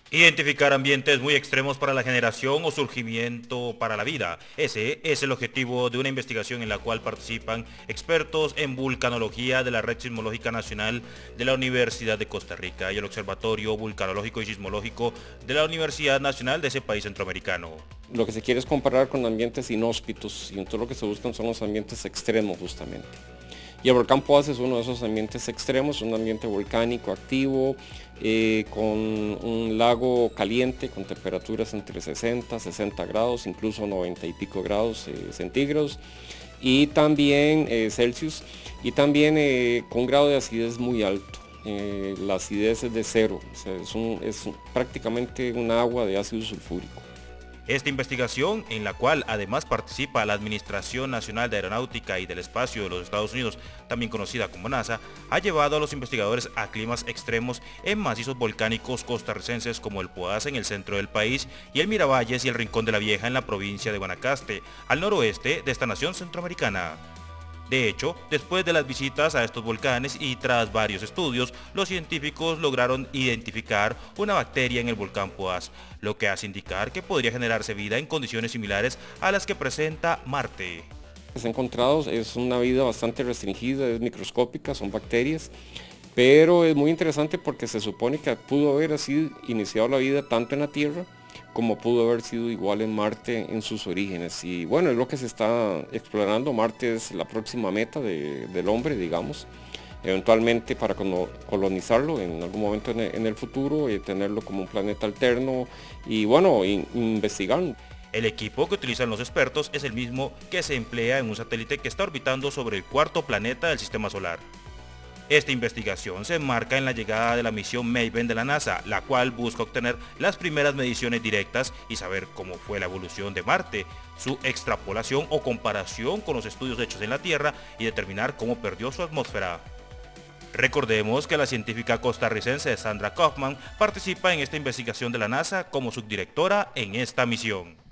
Identificar ambientes muy extremos para la generación o surgimiento para la vida. Ese es el objetivo de una investigación en la cual participan expertos en vulcanología de la Red Sismológica Nacional de la Universidad de Costa Rica y el Observatorio Vulcanológico y Sismológico de la Universidad Nacional de ese país centroamericano. Lo que se quiere es comparar con ambientes inhóspitos y entonces lo que se buscan son los ambientes extremos justamente. Y el volcán Poás es uno de esos ambientes extremos, un ambiente volcánico activo, con un lago caliente, con temperaturas entre 60, 60 grados, incluso 90 y pico grados centígrados, y también Celsius, y también con un grado de acidez muy alto. La acidez es de cero, o sea, es prácticamente un agua de ácido sulfúrico. Esta investigación, en la cual además participa la Administración Nacional de Aeronáutica y del Espacio de los Estados Unidos, también conocida como NASA, ha llevado a los investigadores a climas extremos en macizos volcánicos costarricenses como el Poás en el centro del país y el Miravalles y el Rincón de la Vieja en la provincia de Guanacaste, al noroeste de esta nación centroamericana. De hecho, después de las visitas a estos volcanes y tras varios estudios, los científicos lograron identificar una bacteria en el volcán Poás, lo que hace indicar que podría generarse vida en condiciones similares a las que presenta Marte. Se ha encontrado, es una vida bastante restringida, es microscópica, son bacterias, pero es muy interesante porque se supone que pudo haber así iniciado la vida tanto en la Tierra como pudo haber sido igual en Marte en sus orígenes. Y bueno, es lo que se está explorando. Marte es la próxima meta del hombre, digamos, eventualmente para colonizarlo en algún momento en el futuro, y tenerlo como un planeta alterno y bueno, investigarlo. El equipo que utilizan los expertos es el mismo que se emplea en un satélite que está orbitando sobre el cuarto planeta del sistema solar. Esta investigación se enmarca en la llegada de la misión Maven de la NASA, la cual busca obtener las primeras mediciones directas y saber cómo fue la evolución de Marte, su extrapolación o comparación con los estudios hechos en la Tierra y determinar cómo perdió su atmósfera. Recordemos que la científica costarricense Sandra Kaufman participa en esta investigación de la NASA como subdirectora en esta misión.